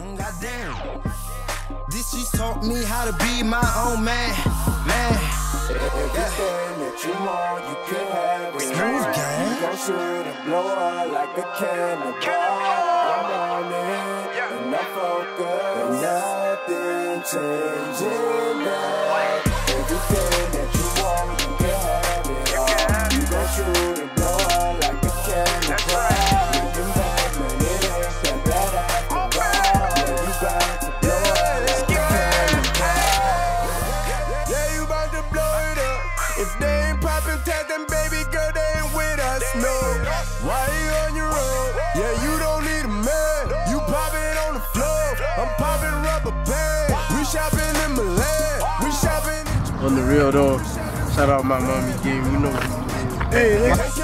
Goddamn. This just taught me how to be my own man. Everything that you want, you can have it. Smooth gang. You gon' shoot and blow up like a cannonball. I'm on it, and I'm focused. And nothing changing that. Everything that you want, you can have it all. You gon' shoot and blow up like a cannonball. Looking back, man, it ain't that bad after all. Yeah, you got to blow up like a cannonball. Yeah, you about to blow it up. If they ain't poppin' tag, then baby girl, they ain't with us, no. Why you on your own? Yeah, you don't need a man. You poppin' on the floor. I'm poppin' rubber band. We shopping in Milan. We shopping On the real though, shout out my mommy game, you know what it is. Hey, nigga.